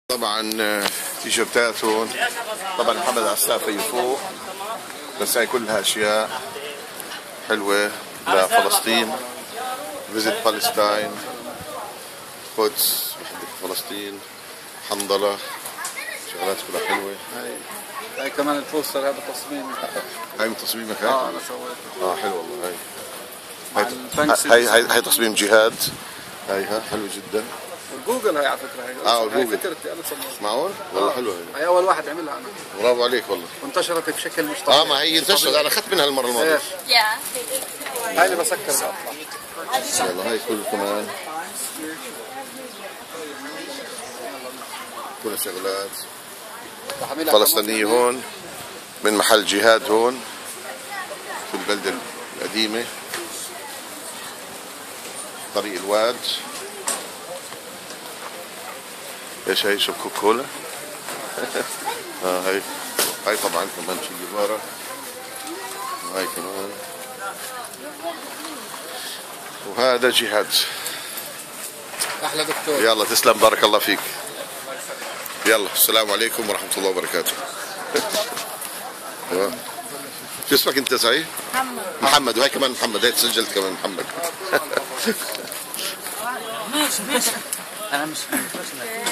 طبعا تيشرتات هون. طبعا محمد عسافي فوق، بس هاي كلها اشياء حلوه لفلسطين. فيزيت بالستاين، قدس، فلسطين، حنظله، شغلات كلها حلوه. هاي كمان البوستر هذا تصميم. هاي من تصميمك هاي؟ انا سويته. حلو والله. هاي تصميم جهاد. هاي حلو جدا. جوجل هاي على فكره. هاي جوجل. فكرتي انا صممتها. معقول؟ والله حلوه هاي اول واحد عملها انا. برافو عليك والله. وانتشرت بشكل مش طبيعي. ما هي انتشرت، انا اخذت منها المره الماضيه. هاي اللي بسكر بقطع. يلا هاي كل كمان كل شغلات فلسطينية هون من محل جهاد هون في البلدة القديمة، طريق الواد. ايش هاي؟ شو كوكا كولا؟ هاي طبعا كمان شي جيفارا، وهاي كمان، وهذا جهاد. احلى دكتور. يلا تسلم، بارك الله فيك. يلا السلام عليكم ورحمة الله وبركاته. شو اسمك انت صحيح؟ محمد. وهي كمان محمد، هي سجلت كمان محمد. ماشي انا مش